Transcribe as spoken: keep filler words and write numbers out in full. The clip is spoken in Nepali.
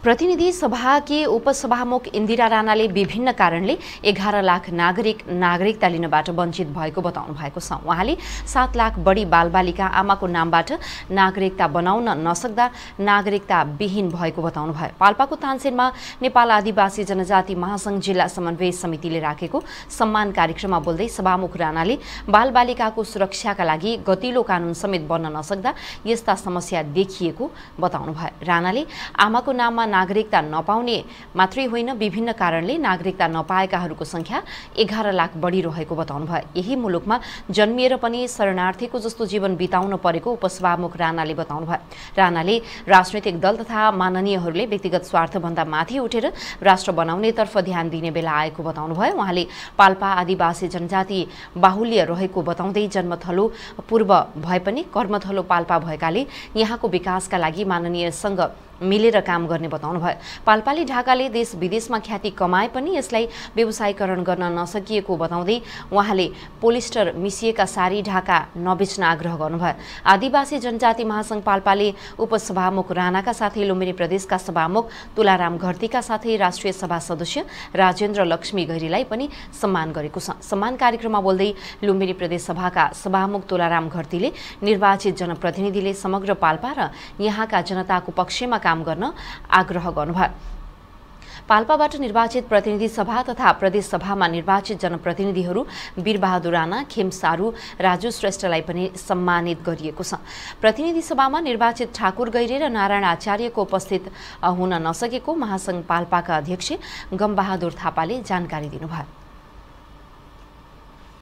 प्रतिनिधि सभा के उपसभामुख इन्दिरा राणाले विभिन्न कारणले एघार लाख नागरिक नागरिकता लिनबाट वञ्चित भएको बताउनु भएको छ। उहाँले सात लाख बढी बालबालिका आमाको नामबाट नागरिकता बनाउन नसक्दा नागरिकता विहीन भएको बताउनु भयो। पाल्पाको तानसेनमा नेपाल आदिवासी जनजाति महासंघ जिल्ला समन्वय समितिले राखेको सम्मान कार्यक्रममा बोल्दै सभामुख राणाले बालबालिकाको सुरक्षाका लागि गतिलो कानून समेत बन्न नसक्दा यस्ता समस्या देखिएको बताउनु भयो। राणाले आमाको नाममा नागरिकता नपाउने मात्रै होइन, विभिन्न कारणले नागरिकता नपाएकाहरूको संख्या एघार लाख बढी रहेको बताउनु भयो। यही मुलुकमा जन्मिएर पनि शरणार्थीको जस्तो जीवन बिताउन परेको उपसभामुख राणाले बताउनु भयो। राणाले राजनैतिक दल तथा माननीयहरूले व्यक्तिगत स्वार्थभन्दा माथि उठेर राष्ट्र बनाउनेतर्फ ध्यान दिने बेला आएको बताउनु भयो। उहाँले पाल्पा आदिवासी जनजाति बाहुल्य रहेको बताउँदै जन्मथलो पूर्व भए पनि कर्मथलो पाल्पा भएकाले यहाँको विकासका लागि माननीयसँग मिलेर काम गर्ने बताउनु भयो। पाल्पाले ढाकाले देश विदेशमा ख्याति कमाए पनि यसलाई व्यवसायीकरण गर्न नसकिएको बताउँदै उहाँले पोलिस्टर मिसिएका सारी ढाका नबेच्न आग्रह गर्नुभयो। आदिवासी जनजाति महासंघ पाल्पाले उपसभामुख राणाका साथै लुम्बिनी प्रदेशका सभामुख तुलाराम घरतीका साथै राष्ट्रिय सभा सदस्य राजेन्द्र लक्ष्मी गैरीलाई पनि सम्मान गरेको छ। सम्मान कार्यक्रममा बोल्दै लुम्बिनी प्रदेश सभाका सभामुख तुलाराम घरतीले निर्वाचित जनप्रतिनिधिले समग्र पाल्पा र यहाँका जनताको पक्षमा काम गर्न आग्रह गर्नुभयो। पाल्पाबाट निर्वाचित प्रतिनिधि सभा तथा प्रदेश सभामा निर्वाचित जनप्रतिनिधिहरू वीरबहादुर राणा, खेम सारू, राजु श्रेष्ठलाई पनि सम्मानित गरिएको छ। प्रतिनिधि सभामा निर्वाचित ठाकुर गैरे र नारायण आचार्यको उपस्थित हुन नसकेको महासंघ पाल्पाका अध्यक्ष गमबहादुर थापाले जानकारी दिनुभयो।